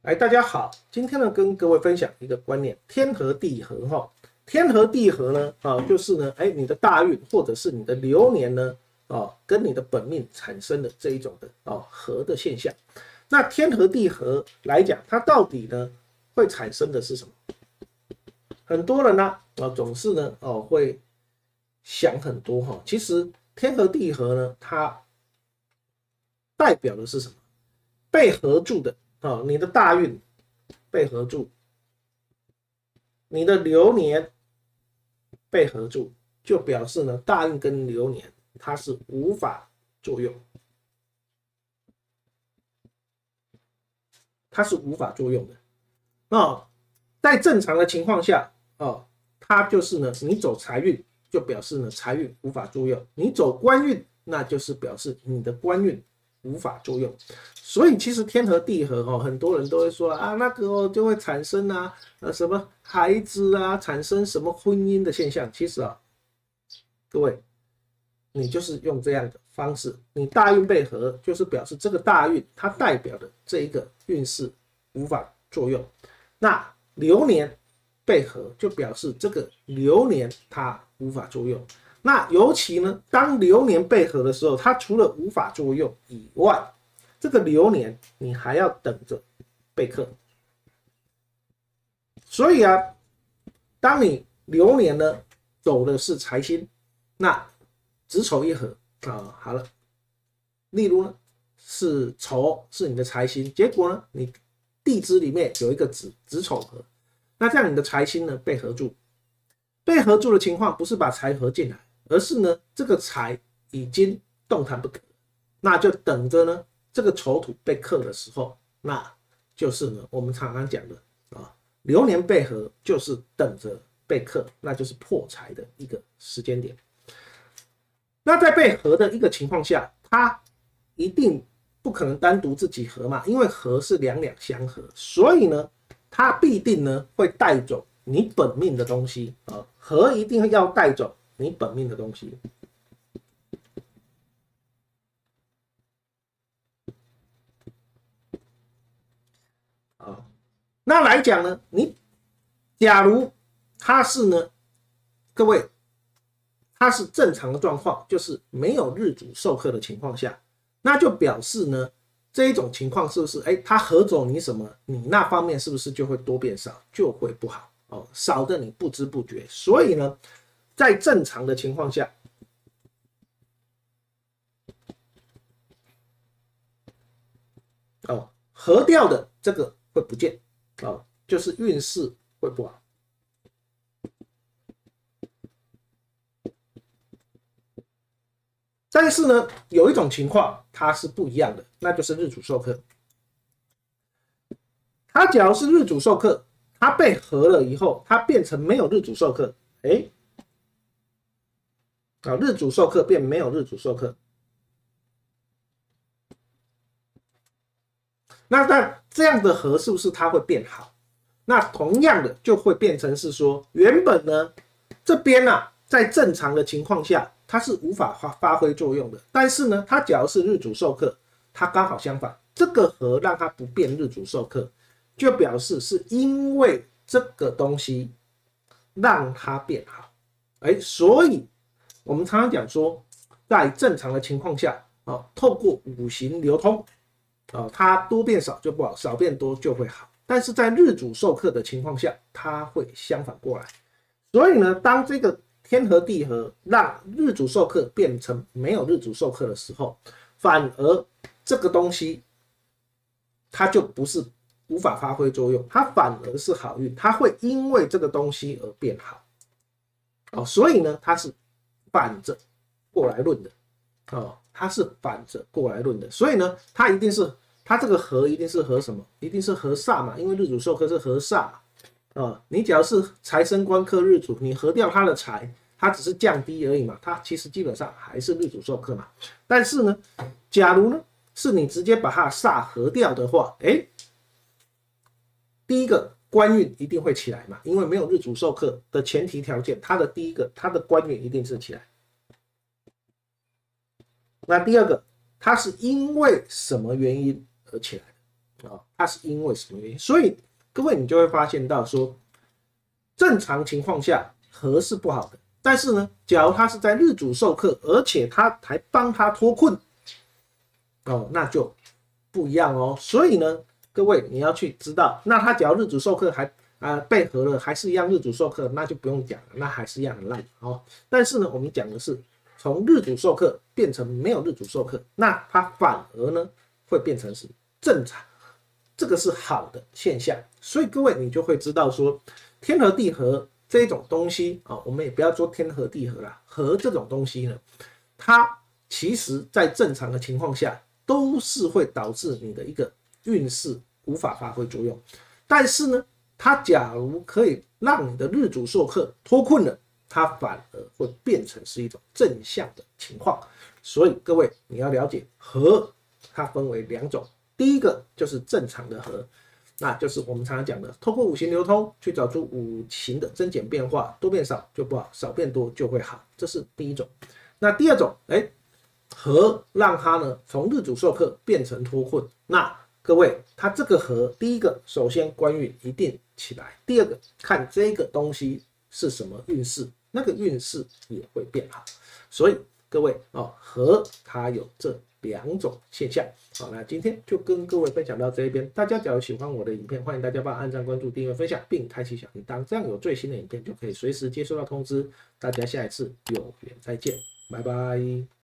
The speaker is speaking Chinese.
哎，大家好，今天呢跟各位分享一个观念，天合地合哈。天合地合呢，就是呢，哎，你的大运或者是你的流年呢，跟你的本命产生的这一种的合的现象。那天合地合来讲，它到底呢会产生的是什么？很多人呢，总是呢，会想很多哈。其实天合地合呢，它代表的是什么？被合住的。你的大运被合住，你的流年被合住，就表示呢，大运跟流年它是无法作用，它是无法作用的。在正常的情况下，它就是呢，你走财运就表示呢财运无法作用，你走官运那就是表示你的官运无法作用。所以其实天合地合很多人都会说啊，那个就会产生什么孩子啊，产生什么婚姻的现象。其实各位，你就是用这样的方式，你大运被合，就是表示这个大运它代表的这一个运势无法作用。那流年被合，就表示这个流年它无法作用。那尤其呢，当流年被合的时候，它除了无法作用以外，这个流年你还要等着被克。所以当你流年呢走的是财星，那子丑一合好了，例如呢是丑是你的财星，结果呢你地支里面有一个子丑合，那这样你的财星呢被合住，被合住的情况不是把财合进来，而是呢这个财已经动弹不得，那就等着呢这个丑土被克的时候，那就是呢我们常常讲的流年被合就是等着被克，那就是破财的一个时间点。那在被合的一个情况下，它一定不可能单独自己合嘛，因为合是两两相合，所以呢，它必定呢会带走你本命的东西合一定要带走你本命的东西。那来讲呢，你假如它是呢，各位，它是正常的状况，就是没有日主受克的情况下，那就表示呢，这一种情况是不是？它合走你什么，你那方面是不是就会多变少，就会不好少的你不知不觉。所以呢，在正常的情况下，合掉的这个会不见就是运势会不好。但是呢，有一种情况它是不一样的，那就是日主受克。它假如是日主受克，它被合了以后，它变成没有日主受克，日主受克变没有日主受克。那这样的合是不是它会变好？那同样的就会变成是说，原本呢这边在正常的情况下，它是无法发挥作用的。但是呢，它假如是日主受克，它刚好相反，这个合让它不变日主受克，就表示是因为这个东西让它变好。所以我们常常讲说，在正常的情况下透过五行流通它多变少就不好，少变多就会好。但是在日主受克的情况下，它会相反过来。所以呢，当这个天合地合让日主受克变成没有日主受克的时候，反而这个东西它就不是无法发挥作用，它反而是好运，它会因为这个东西而变好所以呢，它是反着过来论的它是反着过来论的。所以呢，它一定是它这个合一定是合什么？一定是合煞嘛，因为日主受克是合煞你只要是财生官克日主，你合掉它的财，它只是降低而已嘛，它其实基本上还是日主受克嘛。但是呢，假如呢是你直接把它的煞合掉的话，第一个官运一定会起来嘛，因为没有日主受克的前提条件，它的第一个它的官运一定是起来。那第二个，它是因为什么原因而起来它是因为什么原因？所以各位你就会发现到说，正常情况下和是不好的，但是呢，假如他是在日主授课，而且他还帮他脱困，那就不一样哦。所以呢，各位你要去知道，那他假如日主授课还被合了，还是一样日主授课，那就不用讲了，那还是一样很烂哦。但是呢，我们讲的是从日主授课变成没有日主授课，那它反而呢会变成是正常，这个是好的现象。所以各位你就会知道说，天合地合这种东西我们也不要说天合地合啦，合这种东西呢，它其实在正常的情况下都是会导致你的一个运势无法发挥作用。但是呢，它假如可以让你的日主授课脱困了，它反而会变成是一种正向的情况。所以各位你要了解合，它分为2种，第一个就是正常的合，那就是我们常常讲的，透过五行流通去找出五行的增减变化，多变少就不好，少变多就会好，这是第一种。那第二种，合让它呢从日主授课变成脱困，那各位，它这个合，第一个首先官运一定起来，第二个看这个东西是什么运势，那个运势也会变好。所以各位合它有这2种现象。好，那今天就跟各位分享到这一边。大家假如喜欢我的影片，欢迎大家帮我按赞、关注、订阅、分享，并开启小铃铛，这样有最新的影片就可以随时接收到通知。大家下一次有缘再见，拜拜。